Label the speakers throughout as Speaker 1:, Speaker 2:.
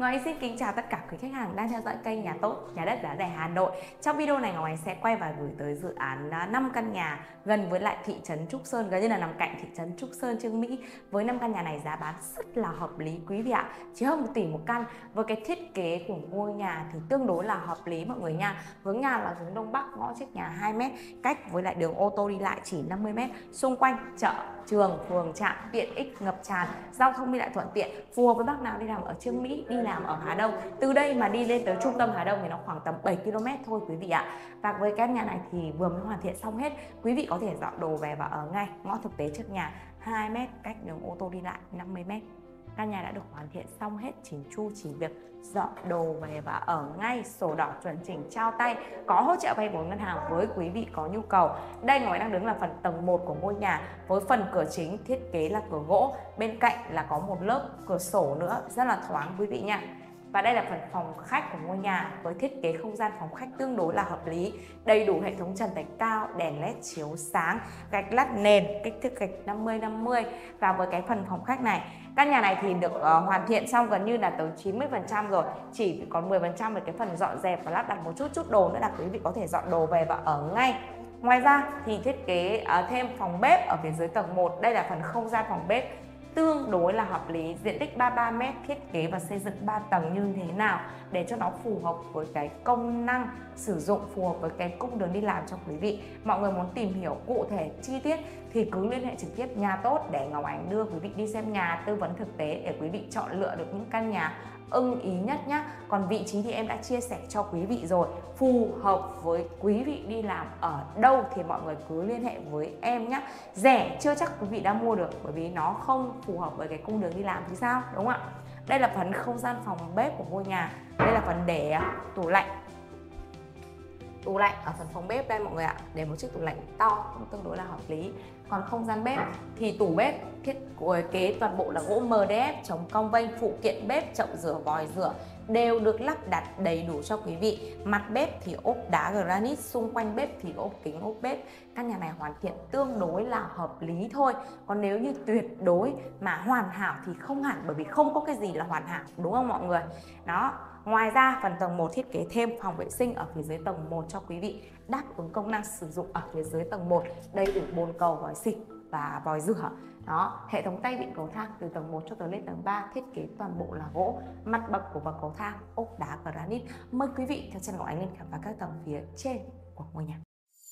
Speaker 1: Ngọc Ánh xin kính chào tất cả quý khách hàng đang theo dõi kênh Nhà Tốt, Nhà Đất Giá Rẻ Hà Nội. Trong video này Ngọc Ánh sẽ quay và gửi tới dự án 5 căn nhà gần với lại thị trấn Trúc Sơn, gần như là nằm cạnh thị trấn Trúc Sơn, Chương Mỹ. Với 5 căn nhà này giá bán rất là hợp lý quý vị ạ, chỉ hơn 1 tỷ một căn. Với cái thiết kế của ngôi nhà thì tương đối là hợp lý mọi người nha. Hướng nhà là hướng Đông Bắc, ngõ trước nhà 2m, cách với lại đường ô tô đi lại chỉ 50m. Xung quanh chợ, trường, phường, trạm, tiện ích ngập tràn, giao thông đi lại thuận tiện, phù hợp với bác nào đi làm ở Chương Mỹ, đi làm ở Hà Đông. Từ đây mà đi lên tới trung tâm Hà Đông thì nó khoảng tầm 7 km thôi quý vị ạ. Và với căn nhà này thì vừa mới hoàn thiện xong hết, quý vị có thể dọn đồ về và ở ngay. Ngõ thực tế trước nhà 2m, cách đường ô tô đi lại 50m. Căn nhà đã được hoàn thiện xong hết, chỉn chu, chỉ việc dọn đồ về và ở ngay. Sổ đỏ chuẩn chỉnh trao tay, có hỗ trợ vay vốn ngân hàng với quý vị có nhu cầu. Đây Ngọc Ánh đang đứng là phần tầng 1 của ngôi nhà, với phần cửa chính thiết kế là cửa gỗ, bên cạnh là có một lớp cửa sổ nữa rất là thoáng quý vị nha. Và đây là phần phòng khách của ngôi nhà, với thiết kế không gian phòng khách tương đối là hợp lý, đầy đủ hệ thống trần thạch cao, đèn led chiếu sáng, gạch lát nền, kích thước gạch 50-50. Và với cái phần phòng khách này, căn nhà này thì được hoàn thiện xong gần như là tới 90% rồi, chỉ còn 10% về cái phần dọn dẹp và lắp đặt một chút đồ nữa là quý vị có thể dọn đồ về và ở ngay. Ngoài ra thì thiết kế thêm phòng bếp ở phía dưới tầng 1. Đây là phần không gian phòng bếp tương đối là hợp lý, diện tích 33m, thiết kế và xây dựng 3 tầng như thế nào để cho nó phù hợp với cái công năng sử dụng, phù hợp với cái cung đường đi làm cho quý vị. Mọi người muốn tìm hiểu cụ thể chi tiết thì cứ liên hệ trực tiếp Nhà Tốt để Ngọc Ánh đưa quý vị đi xem nhà, tư vấn thực tế để quý vị chọn lựa được những căn nhà ưng ý nhất nhé. Còn vị trí thì em đã chia sẻ cho quý vị rồi, phù hợp với quý vị đi làm ở đâu thì mọi người cứ liên hệ với em nhé. Rẻ chưa chắc quý vị đã mua được, bởi vì nó không phù hợp với cái cung đường đi làm thì sao, đúng không ạ? Đây là phần không gian phòng bếp của ngôi nhà. Đây là phần để tủ lạnh. Tủ lạnh ở phần phòng bếp đây mọi người ạ, để một chiếc tủ lạnh to cũng tương đối là hợp lý. Còn không gian bếp thì tủ bếp thiết kế toàn bộ là gỗ MDF, chống cong vênh, phụ kiện bếp, chậu rửa, vòi rửa đều được lắp đặt đầy đủ cho quý vị. Mặt bếp thì ốp đá granite, xung quanh bếp thì ốp kính ốp bếp. Căn nhà này hoàn thiện tương đối là hợp lý thôi. Còn nếu như tuyệt đối mà hoàn hảo thì không hẳn, bởi vì không có cái gì là hoàn hảo, đúng không mọi người? Đó. Ngoài ra phần tầng 1 thiết kế thêm phòng vệ sinh ở phía dưới tầng 1 cho quý vị, đáp ứng công năng sử dụng ở phía dưới tầng 1, đầy đủ bồn cầu, vòi xịt và vòi rửa. Đó, hệ thống tay vịn cầu thang từ tầng 1 cho tới lên tầng 3 thiết kế toàn bộ là gỗ, mặt bậc của bậc cầu thang ốp đá granite. Mời quý vị theo chân Ngọc Ánh lên khám phá các tầng phía trên của ngôi nhà.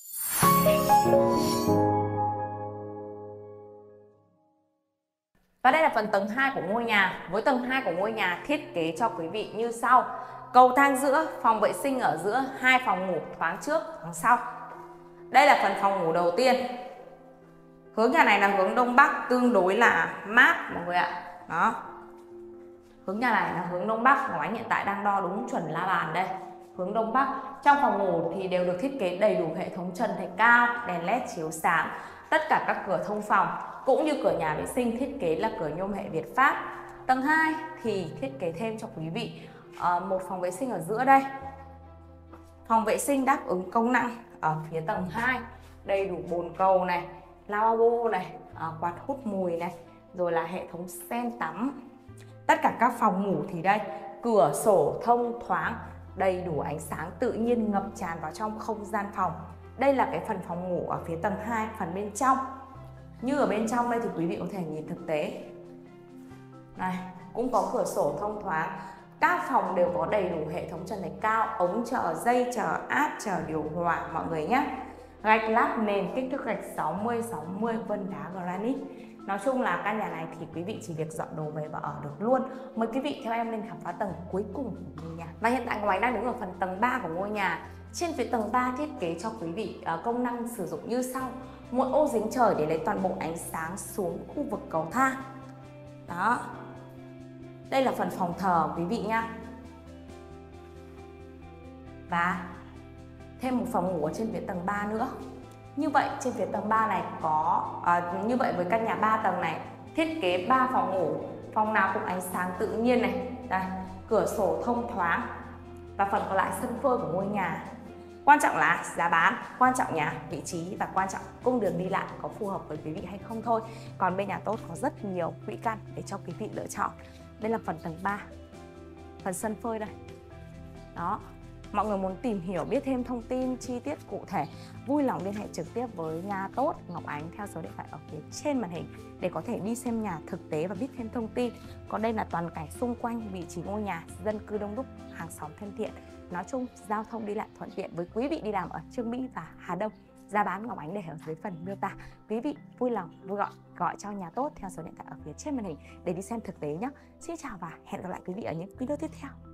Speaker 1: Và đây là phần tầng 2 của ngôi nhà. Với tầng 2 của ngôi nhà thiết kế cho quý vị như sau: cầu thang giữa, phòng vệ sinh ở giữa, 2 phòng ngủ thoáng trước, thoáng sau. Đây là phần phòng ngủ đầu tiên. Hướng nhà này là hướng Đông Bắc, tương đối là mát mọi người ạ. Đó. Hướng nhà này là hướng Đông Bắc, Ngọc Ánh hiện tại đang đo đúng chuẩn la bàn đây. Hướng Đông Bắc. Trong phòng ngủ thì đều được thiết kế đầy đủ hệ thống trần thạch cao, đèn led chiếu sáng. Tất cả các cửa thông phòng cũng như cửa nhà vệ sinh thiết kế là cửa nhôm hệ Việt Pháp. Tầng 2 thì thiết kế thêm cho quý vị một phòng vệ sinh ở giữa đây. Phòng vệ sinh đáp ứng công năng ở phía tầng 2, đầy đủ bồn cầu này, lavabo này, quạt hút mùi này, rồi là hệ thống sen tắm. Tất cả các phòng ngủ thì đây, cửa sổ thông thoáng, đầy đủ ánh sáng tự nhiên ngập tràn vào trong không gian phòng. Đây là cái phần phòng ngủ ở phía tầng 2, phần bên trong. Như ở bên trong đây thì quý vị có thể nhìn thực tế. Này, cũng có cửa sổ thông thoáng. Các phòng đều có đầy đủ hệ thống trần thạch cao, ống chờ, dây chờ, áp chờ, điều hòa mọi người nhé. Gạch lát nền kích thước gạch 60-60, vân đá granite. Nói chung là căn nhà này thì quý vị chỉ việc dọn đồ về và ở được luôn. Mời quý vị theo em lên khám phá tầng cuối cùng của ngôi nhà. Và hiện tại Ngọc Ánh đang đứng ở phần tầng 3 của ngôi nhà. Trên phía tầng 3 thiết kế cho quý vị công năng sử dụng như sau: một ô giếng trời để lấy toàn bộ ánh sáng xuống khu vực cầu thang. Đó. Đây là phần phòng thờ quý vị nha. Và thêm một phòng ngủ ở trên phía tầng 3 nữa. Như vậy trên phía tầng 3 này có như vậy với căn nhà 3 tầng này thiết kế 3 phòng ngủ, phòng nào cũng ánh sáng tự nhiên này. Đây, cửa sổ thông thoáng. Và phần còn lại sân phơi của ngôi nhà. Quan trọng là giá bán, quan trọng nhà, vị trí và quan trọng cung đường đi lại có phù hợp với quý vị hay không thôi. Còn bên Nhà Tốt có rất nhiều quỹ căn để cho quý vị lựa chọn. Đây là phần tầng 3. phần sân phơi đây. Đó, mọi người muốn tìm hiểu biết thêm thông tin chi tiết cụ thể, vui lòng liên hệ trực tiếp với nhà tốt Ngọc Ánh theo số điện thoại ở phía trên màn hình để có thể đi xem nhà thực tế và biết thêm thông tin. Còn đây là toàn cảnh xung quanh vị trí ngôi nhà, dân cư đông đúc, hàng xóm thân thiện. Nói chung giao thông đi lại thuận tiện với quý vị đi làm ở Trương Mỹ và Hà Đông. Giá bán Ngọc Ánh để ở dưới phần miêu tả. Quý vị vui lòng gọi cho nhà tốt theo số điện thoại ở phía trên màn hình để đi xem thực tế nhé. Xin chào và hẹn gặp lại quý vị ở những video tiếp theo.